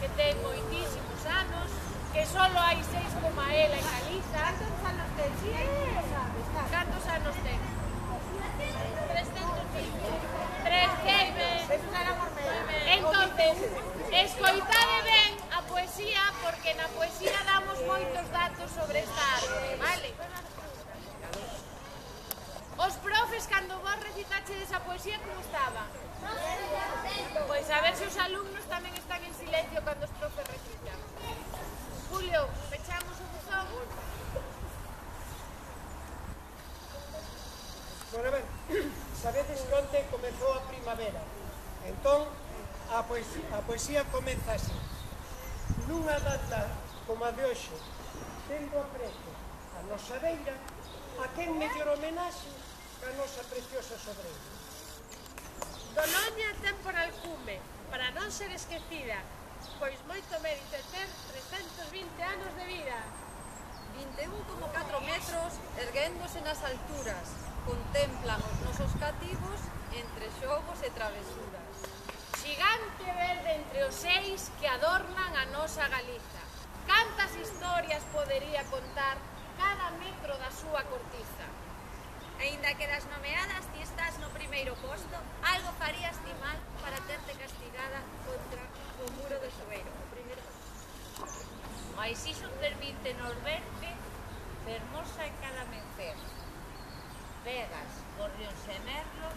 ten moitísimos anos, que solo hai 6 como ela en Galiza. Cantos anos ten? Si, sabes, Cantos anos ten? 320. 320. Esos éramos menos. Entonces, escoitade ben a poesía, porque na poesía damos moitos datos sobre esta arte, vale? Os profes, cando vos recitachedes esa poesía, como estaba? Pois a ver se os alumnos tamén están en silencio cando os profes recitan. Julio, pechamos o buzón. Bueno, ben, sabedes que onte comezou a primavera. Entón, a poesía comeza así. Nunha data como a de hoxe, tendo aprecio a nosa beira, a quen mellor homenaxe que a nosa preciosa sobreira. Doloña ten por alcume, para non ser esquecida, pois moito mérito ter 320 anos de vida. 21,4 metros erguéndose nas alturas, contemplan os nosos cativos entre xogos e travesuras. Xigante verde entre os 6 que adornan a nosa Galiza. Cantas historias podería contar cada metro da súa cortiza. Aínda que das nomeadas ti estás no primeiro posto, algo farías ti mal para terte castigada contra o muro do xoeiro. Mais iso permite nos verte fermosa en cada mencer. Vegas, gorrións e merlos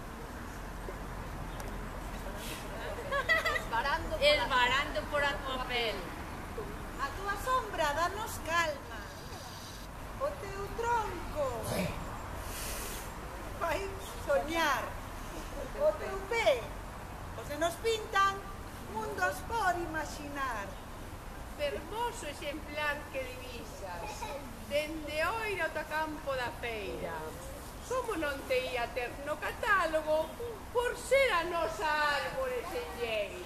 esvarando por a tua pel. A túa sombra danos calma. O teu tronco vai soñar. O teu pé, os que nos pintan mundos por imaginar. Fermoso exemplar que divisas dende oira ata campo da feira. Como non te ia ter no catálogo por ser a nosa árbore senlleira?